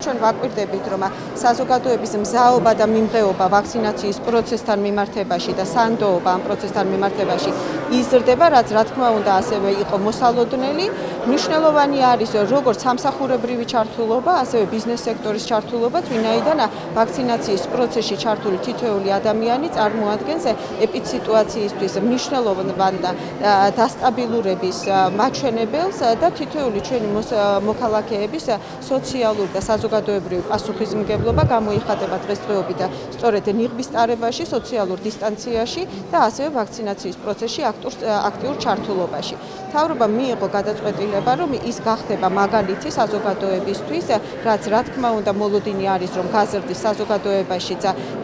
ჩვენ ვაკვირდებით, რომ საზოგადოების მზაობა და მიმღეობა ვაქცინაციის პროცესთან მიმართებაში და სანდოობა ამ პროცესთან მიმართებაში იზრდება, რაც რა თქმა უნდა ასევე იყო მოსალოდნელი. მნიშვნელოვანი არის როგორც სამსახურებრივი ჩართულობა, ასევე ბიზნეს სექტორის ჩართულობაც, ვინაიდან ვაქცინაციის პროცესში ჩართული თითოეული ადამიანი წარმოადგენს ეპიდსიტუაციისთვის მნიშვნელოვან დასტაბილურების მაჩვენებელს და თითოეული ჩვენი მოქალაქეების სოციალური და საზოგადოებრივი პასუხისმგებლობა გამოიხატება დღესდღეობით სწორედ ნიღბის ტარებაში, სოციალურ დისტანციაში და ასევე ვაქცინაციის პროცესში აქტიურ ჩართულობაში. მთავრობა მიიღო გადაწყვეტილება, რომ ის გახდება მაგალითი საზოგადოებისთვის, რაც რა თქმა უნდა მოლოდინი არის, რომ გაზრდის საზოგადოებაშიც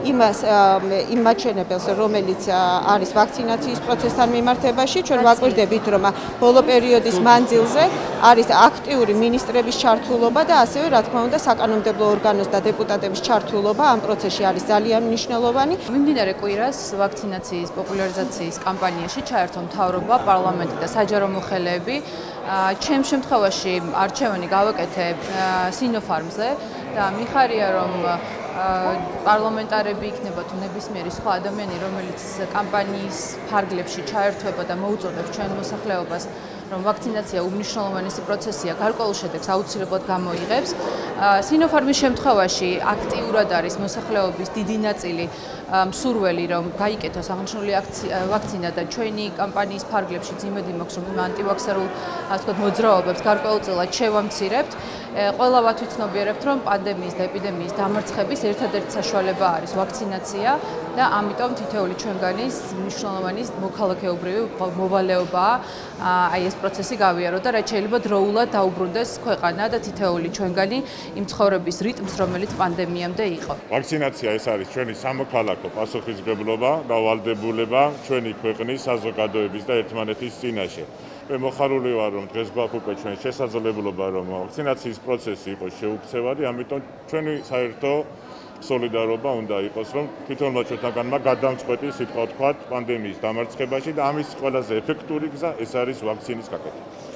იმ მაჩვენებელს, რომელიც არის ვაქცინაციის პროცესთან მიმართებაში, ჩვენ ვაკვირდებით, რომ ბოლო პერიოდის მანძილზე არის აქტიური მინისტრების ჩართულობა და ასევე რა თქმა უნდა საკანონმდებლო ორგანოს და დეპუტატების ჩართულობა ამ პროცესში არის ძალიან მნიშვნელოვანი. მიმდინარე კვირას ვაქცინაციის პოპულარიზაციის კამპანიაში ჩაერთო მთავრობა, პარლამენტი და საჯარო მოხელეები. ჩემ შემთხვევაში არჩევანი გავაკეთე Sinopharm-ზე და მიხარია რომ პარლამენტარები იქნება თუ ნებისმიერი სხვა ადამიანი, რომელიც კამპანიის ფარგლებში ჩაერთვება და მოუწოდებს ჩვენ მოსახლეობას, რომ ვაქცინაცია უმნიშვნელოვანესი პროცესია, გარკვეულ შედეგს აუცილებლად გამოიღებს. Sinopharm-ის შემთხვევაში აქტიურად არის მოსახლეობის დიდი ნაწილი მსურველი, რომ გაიკეთოს აღნიშნული ვაქცინა და ჩვენი კამპანიის ფარგლებშიც იმედი მაქვს, რომ ანტივაქსერულ მოძრაობებს გარკვეულწილად შევამცირებთ. ყველა ვათვიცნობიერებთ, რომ პანდემიის და ეპიდემიის დამარცხების ერთადერთი საშუალება არის ვაქცინაცია და ამიტომ თითოეული ჩვენგანის მნიშვნელოვანი მოქალაქეობრივი მოვალეობაა აი ეს პროცესი გავიარო და რაც შეიძლება დროულად დაუბრუნდეს ქვეყანა და თითოეული ჩვენგანი იმ ცხოვრების რიტმს, რომელიც პანდემიამდე იყო. ვაქცინაცია ეს არის ჩვენი სამოქალაქო პასუხისმგებლობა და ვალდებულება ჩვენი ქვეყნის საზოგადოების და ერთმანეთის წინაშე. მე მოხარული ვარ, რომ დღეს გვაქვს უკვე ჩვენ შესაძლებლობა, რომ ვაქცინაციის პროცესი იყოს შეუქცევადი, ამიტომ ჩვენი საერთო სოლიდარობა უნდა იყოს, რომ თვითონმა ჩვენთანმა გადამწყვეტი სიტყვა ვთქვათ პანდემიის დამარცხებაში და ამის ყველაზე ეფექტური გზა ეს არის ვაქცინის გაკეთება.